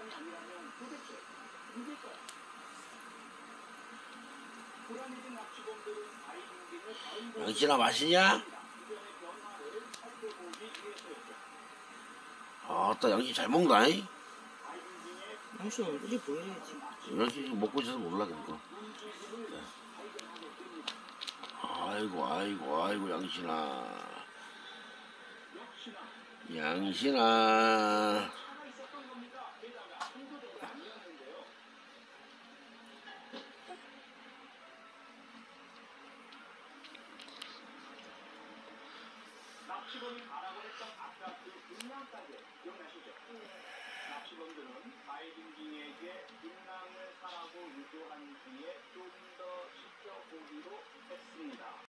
양신아 맛있냐? 아따 양신 잘 먹는다잉? 양신 얼굴이 보여야지. 양신 먹고 있어서 몰라 그러니까. 아이고 양신아 납치범이 가라고 했던 아까 그 분량가게 기억나시죠? 납치범들은 바이든징에게 분량을 사라고 유도한 뒤에 좀 더 지켜보기로 했습니다.